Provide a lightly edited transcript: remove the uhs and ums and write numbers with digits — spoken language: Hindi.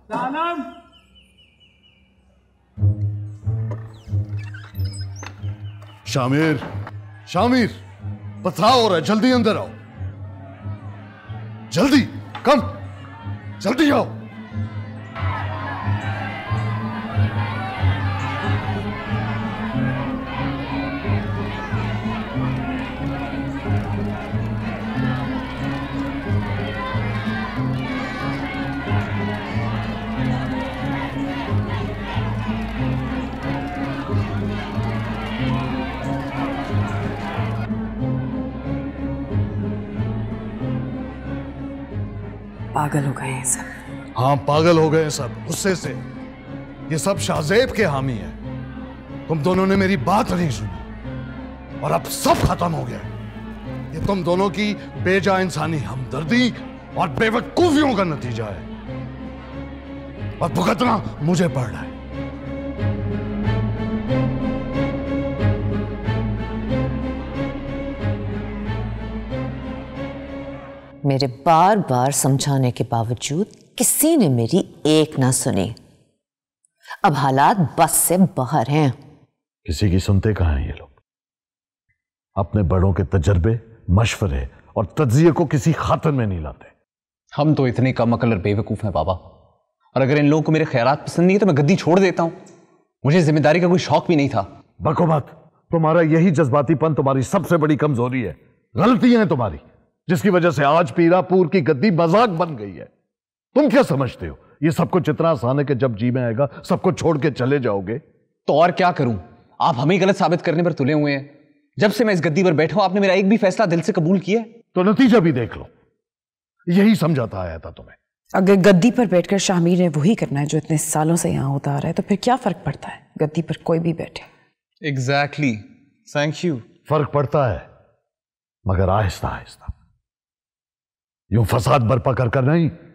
जानम। शामिर, शामिर, पथराव हो रहा है, जल्दी अंदर आओ, जल्दी, कम, जल्दी आओ। पागल हो गए हैं सब। हाँ, पागल हो गए सब गुस्से से। ये सब शाहजेब के हामी है। तुम दोनों ने मेरी बात नहीं सुनी और अब सब खत्म हो गया। ये तुम दोनों की बेजा इंसानी हमदर्दी और बेवकूफियों का नतीजा है और भुगतना मुझे पड़ रहा है। मेरे बार बार समझाने के बावजूद किसी ने मेरी एक ना सुनी। अब हालात बस से बाहर हैं। किसी की सुनते कहां हैं ये लोग? अपने बड़ों के तजर्बे, मशवरे और तज्जिये को किसी खातर में नहीं लाते। हम तो इतने कम अकल और बेवकूफ हैं बाबा, और अगर इन लोगों को मेरे ख्यालात पसंद नहीं है तो मैं गद्दी छोड़ देता हूं। मुझे जिम्मेदारी का कोई शौक भी नहीं था। बको मत, तुम्हारा यही जज्बातीपन तुम्हारी सबसे बड़ी कमजोरी है। गलतियां हैं तुम्हारी, जिसकी वजह से आज पीरापुर की गद्दी मजाक बन गई है। तुम क्या समझते हो ये सब कुछ इतना आसान है कि जब जी में आएगा सबको छोड़ के चले जाओगे? तो और क्या करूं? आप हमें गलत साबित करने पर तुले हुए हैं। जब से मैं इस गद्दी पर बैठा हूं आपने मेरा एक भी फैसला दिल से कबूल किया? तो नतीजा भी देख लो। यही समझाता आया था तुम्हें। अगर गद्दी पर बैठकर शामिर ने वही करना है जो इतने सालों से यहां होता आ रहा है तो फिर क्या फर्क पड़ता है गद्दी पर कोई भी बैठे। Exactly, thank you. फर्क पड़ता है, मगर आहिस्ता आहिस्ता, यूं फसाद बर्पा कर नहीं।